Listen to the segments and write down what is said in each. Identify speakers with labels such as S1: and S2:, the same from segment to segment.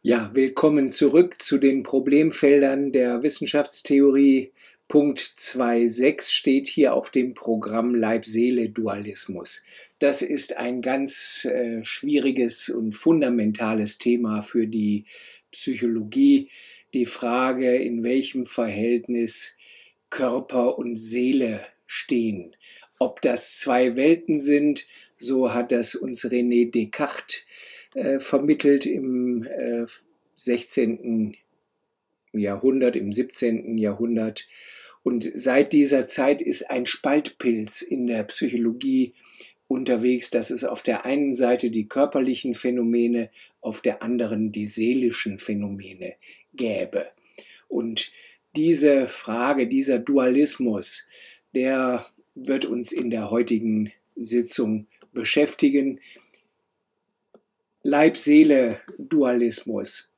S1: Ja, willkommen zurück zu den Problemfeldern der Wissenschaftstheorie. Punkt 2.6 steht hier auf dem Programm Leib-Seele-Dualismus. Das ist ein ganz schwieriges und fundamentales Thema für die Psychologie. Die Frage, in welchem Verhältnis Körper und Seele stehen. Ob das zwei Welten sind, so hat das uns René Descartes vermittelt im 16. Jahrhundert, im 17. Jahrhundert. Und seit dieser Zeit ist ein Spaltpilz in der Psychologie unterwegs, dass es auf der einen Seite die körperlichen Phänomene, auf der anderen die seelischen Phänomene gäbe. Und diese Frage, dieser Dualismus, der wird uns in der heutigen Sitzung beschäftigen. Leib-Seele-Dualismus.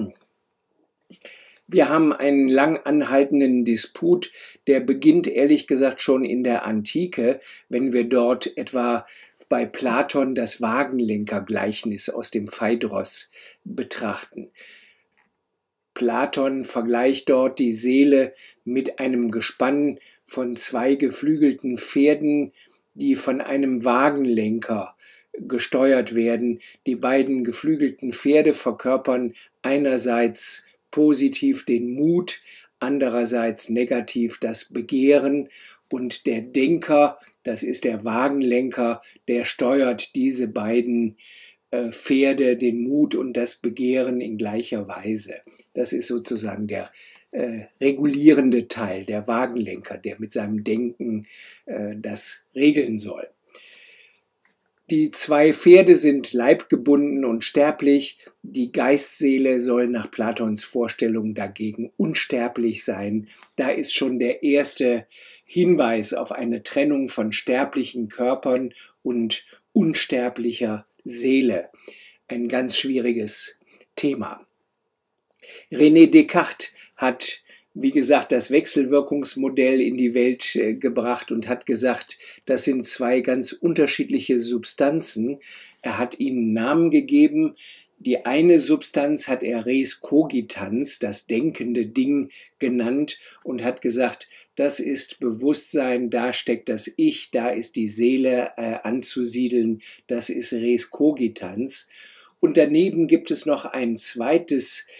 S1: Wir haben einen lang anhaltenden Disput, der beginnt ehrlich gesagt schon in der Antike, wenn wir dort etwa bei Platon das Wagenlenkergleichnis aus dem Phaedros betrachten. Platon vergleicht dort die Seele mit einem Gespann von zwei geflügelten Pferden, die von einem Wagenlenker gesteuert werden. Die beiden geflügelten Pferde verkörpern einerseits positiv den Mut, andererseits negativ das Begehren, und der Denker, das ist der Wagenlenker, der steuert diese beiden Pferde, den Mut und das Begehren in gleicher Weise. Das ist sozusagen der regulierende Teil, der Wagenlenker, der mit seinem Denken das regeln soll. Die zwei Pferde sind leibgebunden und sterblich, die Geistseele soll nach Platons Vorstellung dagegen unsterblich sein. Da ist schon der erste Hinweis auf eine Trennung von sterblichen Körpern und unsterblicher Seele. Ein ganz schwieriges Thema. René Descartes hat, wie gesagt, das Wechselwirkungsmodell in die Welt gebracht und hat gesagt, das sind zwei ganz unterschiedliche Substanzen. Er hat ihnen Namen gegeben. Die eine Substanz hat er Res Cogitans, das denkende Ding, genannt und hat gesagt, das ist Bewusstsein, da steckt das Ich, da ist die Seele anzusiedeln, das ist Res Cogitans. Und daneben gibt es noch eine zweite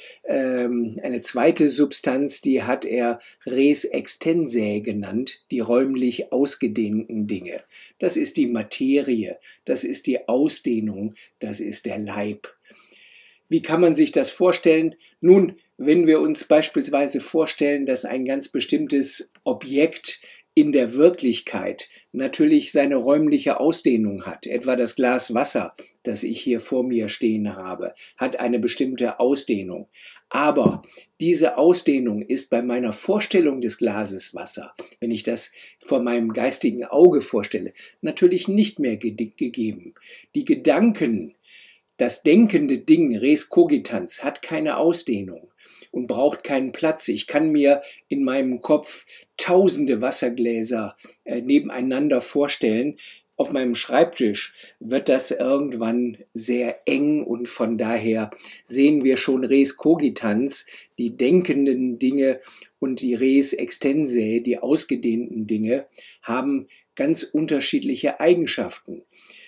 S1: Substanz, die hat er Res Extensae genannt, die räumlich ausgedehnten Dinge. Das ist die Materie, das ist die Ausdehnung, das ist der Leib. Wie kann man sich das vorstellen? Nun, wenn wir uns beispielsweise vorstellen, dass ein ganz bestimmtes Objekt in der Wirklichkeit natürlich seine räumliche Ausdehnung hat, etwa das Glas Wasser, das ich hier vor mir stehen habe, hat eine bestimmte Ausdehnung. Aber diese Ausdehnung ist bei meiner Vorstellung des Glases Wasser, wenn ich das vor meinem geistigen Auge vorstelle, natürlich nicht mehr gegeben. Die Gedanken, das denkende Ding, Res Cogitans, hat keine Ausdehnung und braucht keinen Platz. Ich kann mir in meinem Kopf tausende Wassergläser nebeneinander vorstellen. Auf meinem Schreibtisch wird das irgendwann sehr eng und von daher sehen wir schon Res Cogitans, die denkenden Dinge, und die Res Extensae, die ausgedehnten Dinge, haben ganz unterschiedliche Eigenschaften.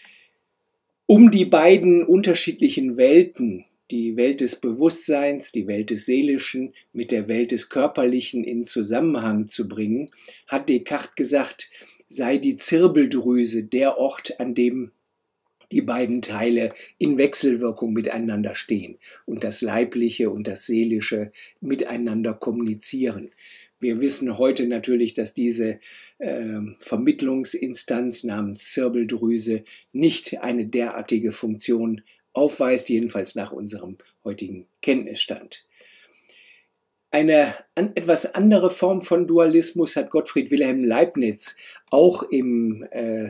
S1: Um die beiden unterschiedlichen Welten, die Welt des Bewusstseins, die Welt des Seelischen mit der Welt des Körperlichen in Zusammenhang zu bringen, hat Descartes gesagt, sei die Zirbeldrüse der Ort, an dem die beiden Teile in Wechselwirkung miteinander stehen und das Leibliche und das Seelische miteinander kommunizieren. Wir wissen heute natürlich, dass diese Vermittlungsinstanz namens Zirbeldrüse nicht eine derartige Funktion aufweist, jedenfalls nach unserem heutigen Kenntnisstand. Eine etwas andere Form von Dualismus hat Gottfried Wilhelm Leibniz auch im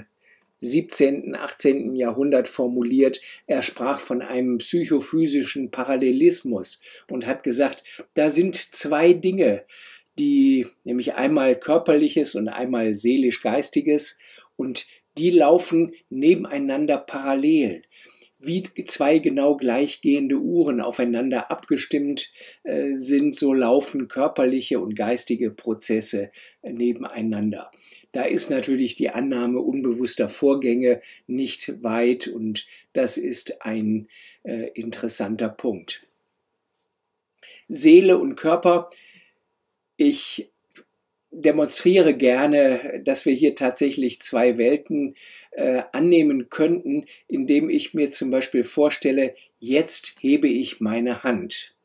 S1: 17., 18. Jahrhundert formuliert. Er sprach von einem psychophysischen Parallelismus und hat gesagt, da sind zwei Dinge, die nämlich einmal körperliches und einmal seelisch-geistiges, und die laufen nebeneinander parallel. wie zwei genau gleichgehende Uhren aufeinander abgestimmt sind, so laufen körperliche und geistige Prozesse nebeneinander. Da ist natürlich die Annahme unbewusster Vorgänge nicht weit und das ist ein interessanter Punkt. Seele und Körper. Ich demonstriere gerne, dass wir hier tatsächlich zwei Welten annehmen könnten, indem ich mir zum Beispiel vorstelle, jetzt hebe ich meine Hand.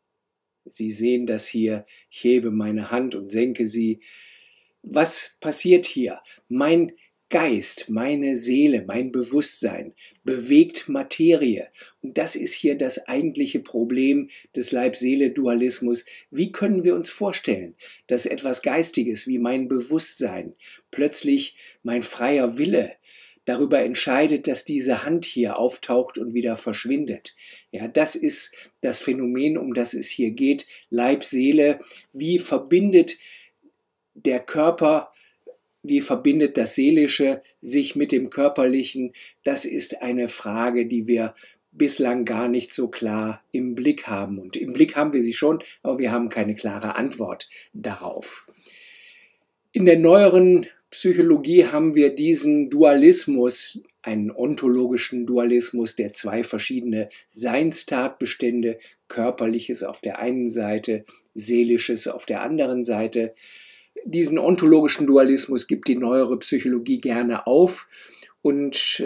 S1: Sie sehen das hier, ich hebe meine Hand und senke sie. Was passiert hier? Mein Geist, meine Seele, mein Bewusstsein bewegt Materie. Und das ist hier das eigentliche Problem des Leib-Seele-Dualismus. Wie können wir uns vorstellen, dass etwas Geistiges wie mein Bewusstsein, plötzlich mein freier Wille, darüber entscheidet, dass diese Hand hier auftaucht und wieder verschwindet? Ja, das ist das Phänomen, um das es hier geht. Leib, Seele, wie verbindet der Körper, wie verbindet das Seelische sich mit dem Körperlichen? Das ist eine Frage, die wir bislang gar nicht so klar im Blick haben. Und im Blick haben wir sie schon, aber wir haben keine klare Antwort darauf. In der neueren Psychologie haben wir diesen Dualismus, einen ontologischen Dualismus, der zwei verschiedene Seinstatbestände, körperliches auf der einen Seite, seelisches auf der anderen Seite. Diesen ontologischen Dualismus gibt die neuere Psychologie gerne auf und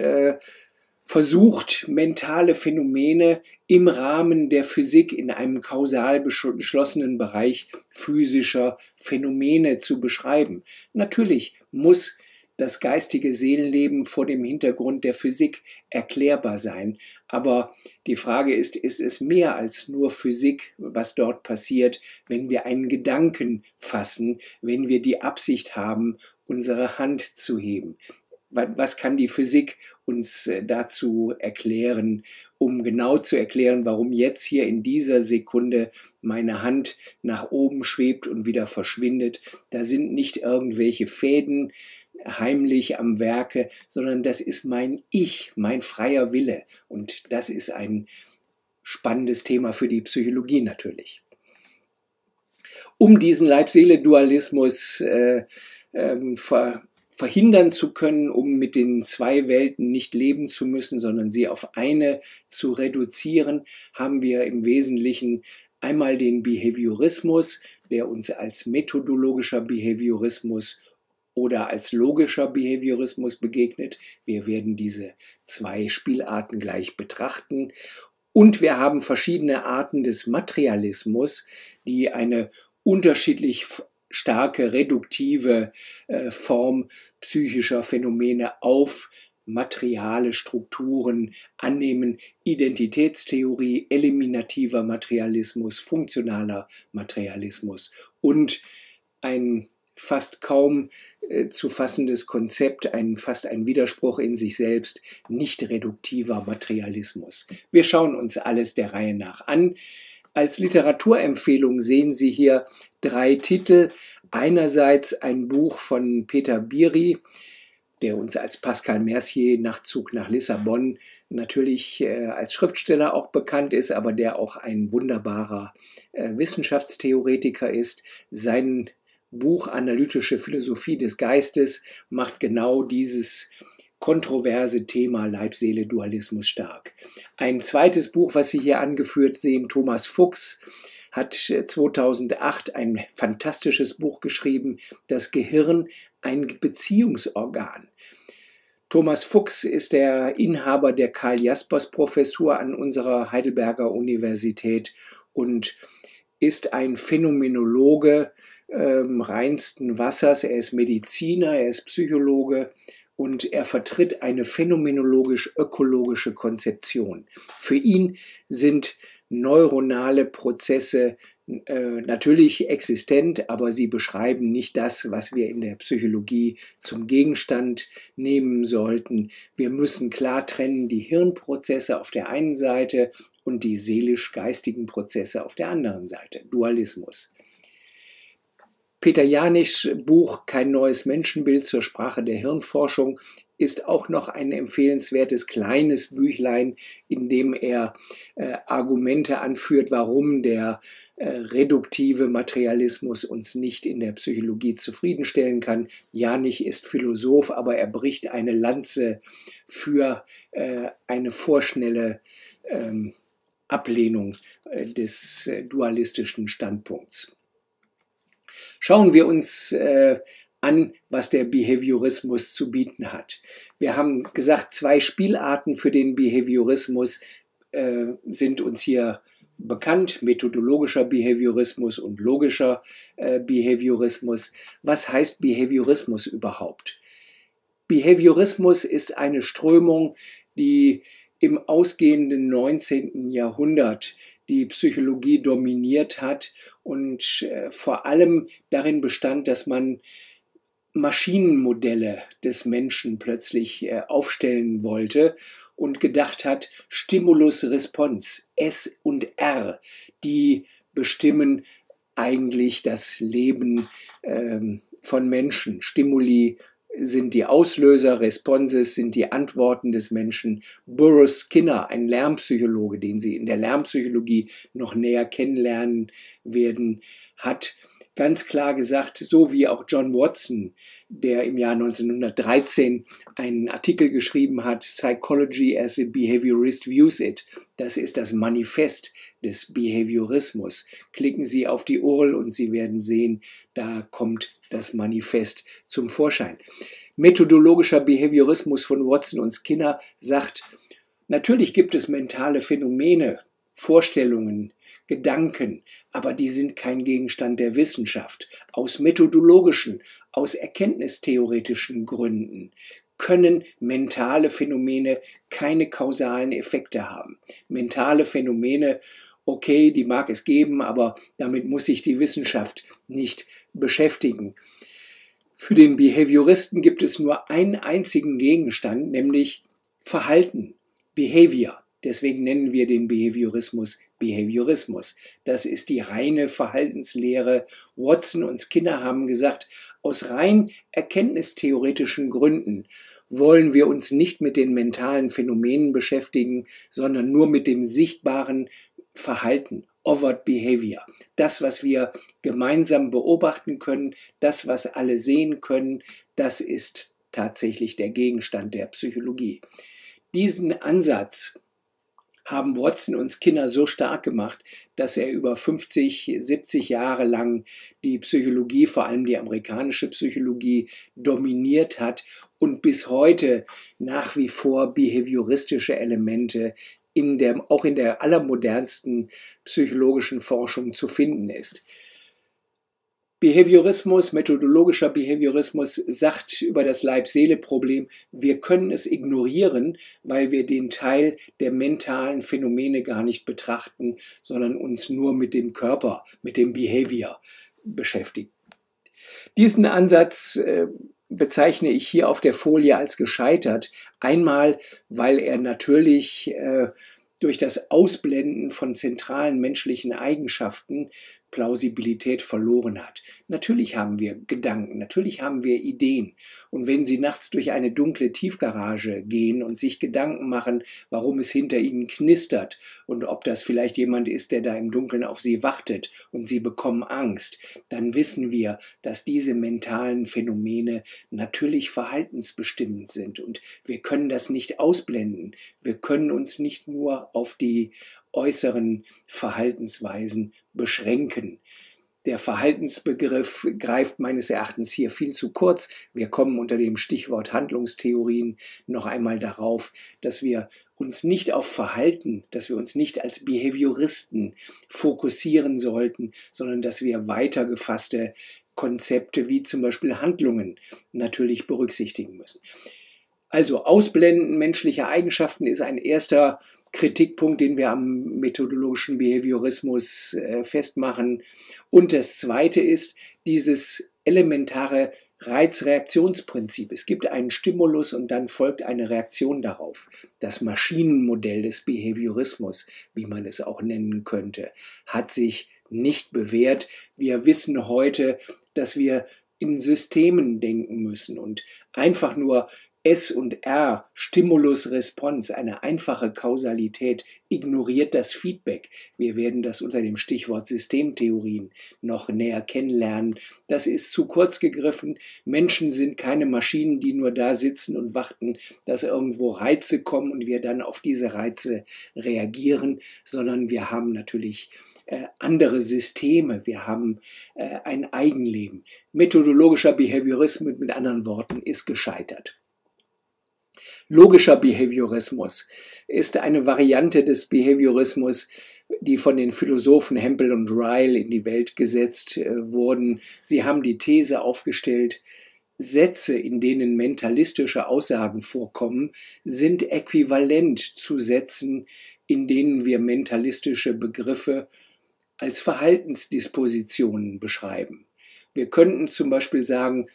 S1: versucht, mentale Phänomene im Rahmen der Physik in einem kausal geschlossenen Bereich physischer Phänomene zu beschreiben. Natürlich muss das geistige Seelenleben vor dem Hintergrund der Physik erklärbar sein. Aber die Frage ist es mehr als nur Physik, was dort passiert, wenn wir einen Gedanken fassen, wenn wir die Absicht haben, unsere Hand zu heben? Was kann die Physik uns dazu erklären, um genau zu erklären, warum jetzt hier in dieser Sekunde meine Hand nach oben schwebt und wieder verschwindet? Da sind nicht irgendwelche Fäden heimlich am Werke, sondern das ist mein Ich, mein freier Wille. Und das ist ein spannendes Thema für die Psychologie natürlich. Um diesen Leib-Seele-Dualismus verhindern zu können, um mit den zwei Welten nicht leben zu müssen, sondern sie auf eine zu reduzieren, haben wir im Wesentlichen einmal den Behaviorismus, der uns als methodologischer Behaviorismus oder als logischer Behaviorismus begegnet. Wir werden diese zwei Spielarten gleich betrachten. Und wir haben verschiedene Arten des Materialismus, die eine unterschiedlich starke reduktive Form psychischer Phänomene auf materiale Strukturen annehmen. Identitätstheorie, eliminativer Materialismus, funktionaler Materialismus und ein fast kaum zu fassendes Konzept, fast ein Widerspruch in sich selbst, nicht reduktiver Materialismus. Wir schauen uns alles der Reihe nach an. Als Literaturempfehlung sehen Sie hier 3 Titel. Einerseits ein Buch von Peter Biri, der uns als Pascal Mercier Nachtzug nach Lissabon natürlich als Schriftsteller auch bekannt ist, aber der auch ein wunderbarer Wissenschaftstheoretiker ist. Sein Buch Analytische Philosophie des Geistes macht genau dieses kontroverse Thema Leib-Seele-Dualismus stark. Ein zweites Buch, was Sie hier angeführt sehen, Thomas Fuchs, hat 2008 ein fantastisches Buch geschrieben, Das Gehirn, ein Beziehungsorgan. Thomas Fuchs ist der Inhaber der Karl-Jaspers-Professur an unserer Heidelberger Universität und ist ein Phänomenologe reinsten Wassers. Er ist Mediziner, er ist Psychologe und er vertritt eine phänomenologisch-ökologische Konzeption. Für ihn sind neuronale Prozesse natürlich existent, aber sie beschreiben nicht das, was wir in der Psychologie zum Gegenstand nehmen sollten. Wir müssen klar trennen die Hirnprozesse auf der einen Seite und die seelisch-geistigen Prozesse auf der anderen Seite. Dualismus. Peter Janischs Buch Kein neues Menschenbild zur Sprache der Hirnforschung ist auch noch ein empfehlenswertes kleines Büchlein, in dem er Argumente anführt, warum der reduktive Materialismus uns nicht in der Psychologie zufriedenstellen kann. Janisch ist Philosoph, aber er bricht eine Lanze für eine vorschnelle Ablehnung des dualistischen Standpunkts. Schauen wir uns an, was der Behaviorismus zu bieten hat. Wir haben gesagt, 2 Spielarten für den Behaviorismus sind uns hier bekannt, methodologischer Behaviorismus und logischer Behaviorismus. Was heißt Behaviorismus überhaupt? Behaviorismus ist eine Strömung, die im ausgehenden 19. Jahrhundert die Psychologie dominiert hat und vor allem darin bestand, dass man Maschinenmodelle des Menschen plötzlich aufstellen wollte und gedacht hat, Stimulus-Response, S und R, die bestimmen eigentlich das Leben von Menschen. Stimuli sind die Auslöser, Responses sind die Antworten des Menschen. Burroughs Skinner, ein Lernpsychologe, den Sie in der Lernpsychologie noch näher kennenlernen werden, hat ganz klar gesagt, so wie auch John Watson, der im Jahr 1913 einen Artikel geschrieben hat, Psychology as a Behaviorist Views It. Das ist das Manifest des Behaviorismus. Klicken Sie auf die URL und Sie werden sehen, da kommt das Manifest zum Vorschein. Methodologischer Behaviorismus von Watson und Skinner sagt, natürlich gibt es mentale Phänomene, Vorstellungen, Gedanken, aber die sind kein Gegenstand der Wissenschaft. Aus methodologischen, aus erkenntnistheoretischen Gründen können mentale Phänomene keine kausalen Effekte haben. Mentale Phänomene, okay, die mag es geben, aber damit muss sich die Wissenschaft nicht beschäftigen. Für den Behavioristen gibt es nur einen einzigen Gegenstand, nämlich Verhalten, Behavior. Deswegen nennen wir den Behaviorismus Behaviorismus. Das ist die reine Verhaltenslehre. Watson und Skinner haben gesagt, aus rein erkenntnistheoretischen Gründen wollen wir uns nicht mit den mentalen Phänomenen beschäftigen, sondern nur mit dem sichtbaren Verhalten, overt behavior. Das, was wir gemeinsam beobachten können, das, was alle sehen können, das ist tatsächlich der Gegenstand der Psychologie. Diesen Ansatz haben Watson und Skinner so stark gemacht, dass er über 50, 70 Jahre lang die Psychologie, vor allem die amerikanische Psychologie, dominiert hat und bis heute nach wie vor behavioristische Elemente auch in der allermodernsten psychologischen Forschung zu finden ist. Behaviorismus, methodologischer Behaviorismus sagt über das Leib-Seele-Problem, wir können es ignorieren, weil wir den Teil der mentalen Phänomene gar nicht betrachten, sondern uns nur mit dem Körper, mit dem Behavior beschäftigen. Diesen Ansatz bezeichne ich hier auf der Folie als gescheitert. Einmal, weil er natürlich durch das Ausblenden von zentralen menschlichen Eigenschaften Plausibilität verloren hat. Natürlich haben wir Gedanken, natürlich haben wir Ideen. Und wenn Sie nachts durch eine dunkle Tiefgarage gehen und sich Gedanken machen, warum es hinter Ihnen knistert und ob das vielleicht jemand ist, der da im Dunkeln auf Sie wartet und Sie bekommen Angst, dann wissen wir, dass diese mentalen Phänomene natürlich verhaltensbestimmend sind. Und wir können das nicht ausblenden. Wir können uns nicht nur auf die äußeren Verhaltensweisen beschränken. Der Verhaltensbegriff greift meines Erachtens hier viel zu kurz. Wir kommen unter dem Stichwort Handlungstheorien noch einmal darauf, dass wir uns nicht auf Verhalten, dass wir uns nicht als Behavioristen fokussieren sollten, sondern dass wir weiter gefasste Konzepte wie zum Beispiel Handlungen natürlich berücksichtigen müssen. Also Ausblenden menschlicher Eigenschaften ist ein erster Kritikpunkt, den wir am methodologischen Behaviorismus festmachen. Und das zweite ist dieses elementare Reizreaktionsprinzip. Es gibt einen Stimulus und dann folgt eine Reaktion darauf. Das Maschinenmodell des Behaviorismus, wie man es auch nennen könnte, hat sich nicht bewährt. Wir wissen heute dass wir in Systemen denken müssen und einfach nur S und R, Stimulus, Response, eine einfache Kausalität, ignoriert das Feedback. Wir werden das unter dem Stichwort Systemtheorien noch näher kennenlernen. Das ist zu kurz gegriffen. Menschen sind keine Maschinen, die nur da sitzen und warten, dass irgendwo Reize kommen und wir dann auf diese Reize reagieren, sondern wir haben natürlich andere Systeme, wir haben ein Eigenleben. Methodologischer Behaviorismus, mit anderen Worten, ist gescheitert. Logischer Behaviorismus ist eine Variante des Behaviorismus, die von den Philosophen Hempel und Ryle in die Welt gesetzt wurden. Sie haben die These aufgestellt, Sätze, in denen mentalistische Aussagen vorkommen, sind äquivalent zu Sätzen, in denen wir mentalistische Begriffe als Verhaltensdispositionen beschreiben. Wir könnten zum Beispiel sagen,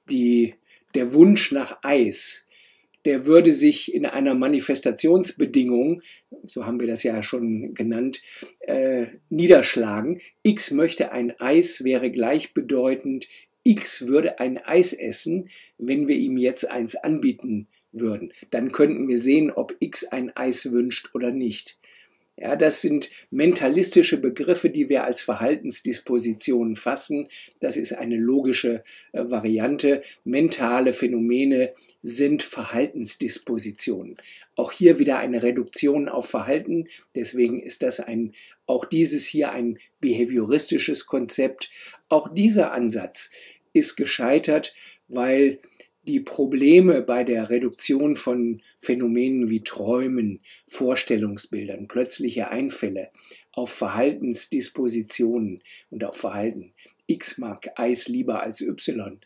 S1: der Wunsch nach Eis, der würde sich in einer Manifestationsbedingung, so haben wir das ja schon genannt, niederschlagen. X möchte ein Eis wäre gleichbedeutend, X würde ein Eis essen, wenn wir ihm jetzt eins anbieten würden. Dann könnten wir sehen, ob X ein Eis wünscht oder nicht. Ja, das sind mentalistische Begriffe, die wir als Verhaltensdispositionen fassen. Das ist eine logische Variante. Mentale Phänomene sind Verhaltensdispositionen. Auch hier wieder eine Reduktion auf Verhalten. Deswegen ist das auch dieses hier ein behavioristisches Konzept. Auch dieser Ansatz ist gescheitert, weil die Probleme bei der Reduktion von Phänomenen wie Träumen, Vorstellungsbildern, plötzliche Einfälle auf Verhaltensdispositionen und auf Verhalten. X mag Eis lieber als Y.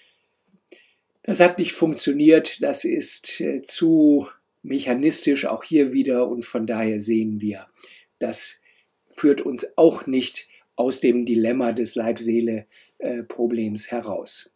S1: Das hat nicht funktioniert, das ist zu mechanistisch auch hier wieder und von daher sehen wir, das führt uns auch nicht aus dem Dilemma des Leib-Seele-Problems heraus.